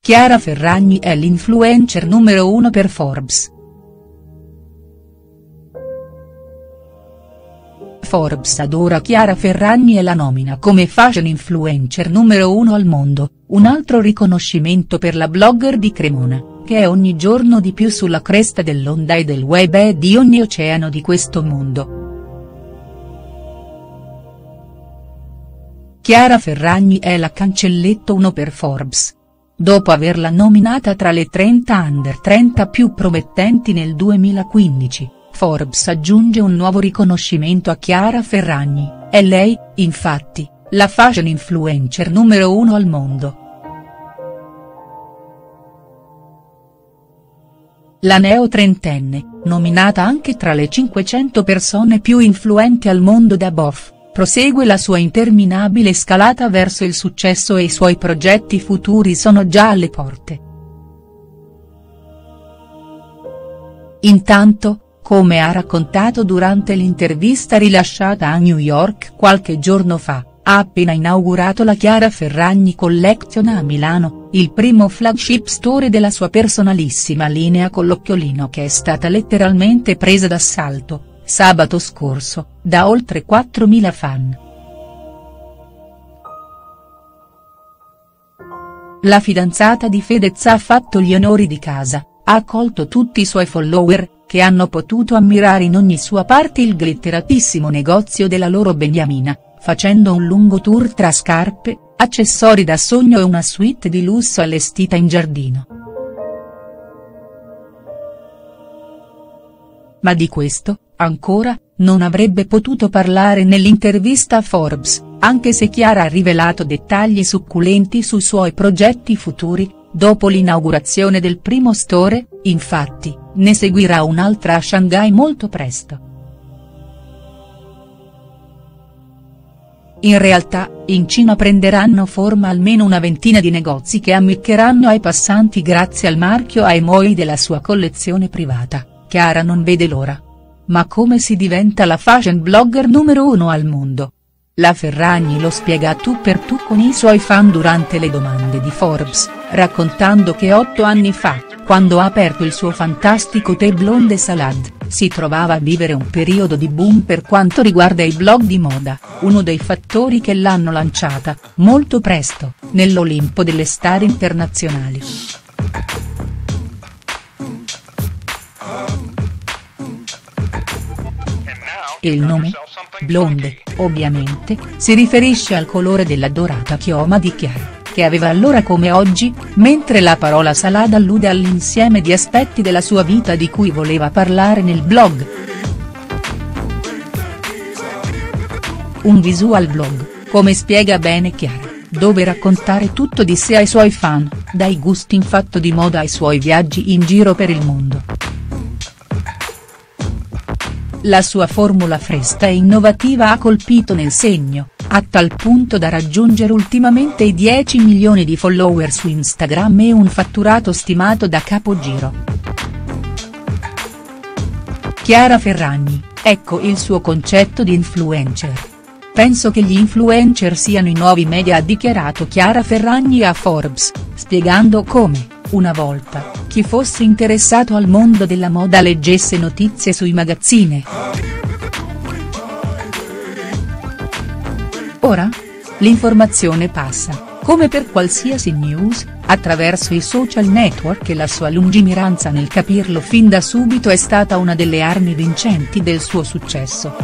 Chiara Ferragni è l'influencer numero 1 per Forbes. Forbes adora Chiara Ferragni e la nomina come fashion influencer numero 1 al mondo, un altro riconoscimento per la blogger di Cremona, che è ogni giorno di più sulla cresta dell'onda e del web e di ogni oceano di questo mondo. Chiara Ferragni è la cancelletto 1 per Forbes. Dopo averla nominata tra le 30 under 30 più promettenti nel 2015, Forbes aggiunge un nuovo riconoscimento a Chiara Ferragni, è lei, infatti, la fashion influencer numero 1 al mondo. La neo-trentenne, nominata anche tra le 500 persone più influenti al mondo da Boff, prosegue la sua interminabile scalata verso il successo e i suoi progetti futuri sono già alle porte. Intanto, come ha raccontato durante l'intervista rilasciata a New York qualche giorno fa, ha appena inaugurato la Chiara Ferragni Collection a Milano, il primo flagship store della sua personalissima linea con l'occhiolino che è stata letteralmente presa d'assalto, sabato scorso, da oltre 4.000 fan. La fidanzata di Fedez ha fatto gli onori di casa, ha accolto tutti i suoi follower, che hanno potuto ammirare in ogni sua parte il glitteratissimo negozio della loro beniamina, facendo un lungo tour tra scarpe, accessori da sogno e una suite di lusso allestita in giardino. Ma di questo, ancora, non avrebbe potuto parlare nell'intervista a Forbes, anche se Chiara ha rivelato dettagli succulenti sui suoi progetti futuri. Dopo l'inaugurazione del primo store, infatti, ne seguirà un'altra a Shanghai molto presto. In realtà, in Cina prenderanno forma almeno una ventina di negozi che ammiccheranno ai passanti grazie al marchio Aimoi della sua collezione privata. Chiara non vede l'ora. Ma come si diventa la fashion blogger numero 1 al mondo? La Ferragni lo spiega a tu per tu con i suoi fan durante le domande di Forbes, raccontando che 8 anni fa, quando ha aperto il suo fantastico The Blonde Salad, si trovava a vivere un periodo di boom per quanto riguarda i blog di moda, uno dei fattori che l'hanno lanciata, molto presto, nell'Olimpo delle star internazionali. Il nome? Blonde, ovviamente, si riferisce al colore della dorata chioma di Chiara, che aveva allora come oggi, mentre la parola salad allude all'insieme di aspetti della sua vita di cui voleva parlare nel blog. Un visual blog, come spiega bene Chiara, dove raccontare tutto di sé ai suoi fan, dai gusti in fatto di moda ai suoi viaggi in giro per il mondo. La sua formula fresca e innovativa ha colpito nel segno, a tal punto da raggiungere ultimamente i 10 milioni di follower su Instagram e un fatturato stimato da capogiro. Chiara Ferragni, ecco il suo concetto di influencer. Penso che gli influencer siano i nuovi media, ha dichiarato Chiara Ferragni a Forbes, spiegando come, una volta, chi fosse interessato al mondo della moda leggesse notizie sui magazzini. Ora? L'informazione passa, come per qualsiasi news, attraverso i social network e la sua lungimiranza nel capirlo fin da subito è stata una delle armi vincenti del suo successo.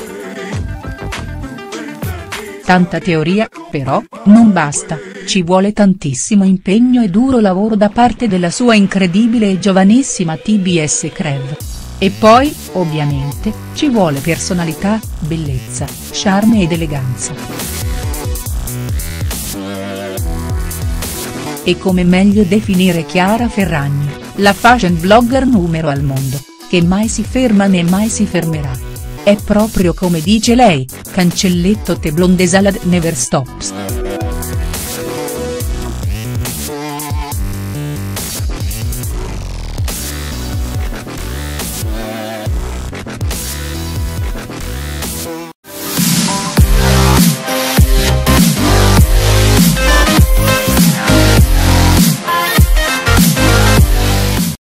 Tanta teoria, però, non basta, ci vuole tantissimo impegno e duro lavoro da parte della sua incredibile e giovanissima TBS Crew. E poi, ovviamente, ci vuole personalità, bellezza, charme ed eleganza. E come meglio definire Chiara Ferragni, la fashion blogger numero al mondo, che mai si ferma né mai si fermerà. È proprio come dice lei, cancelletto The Blonde Salad never stops.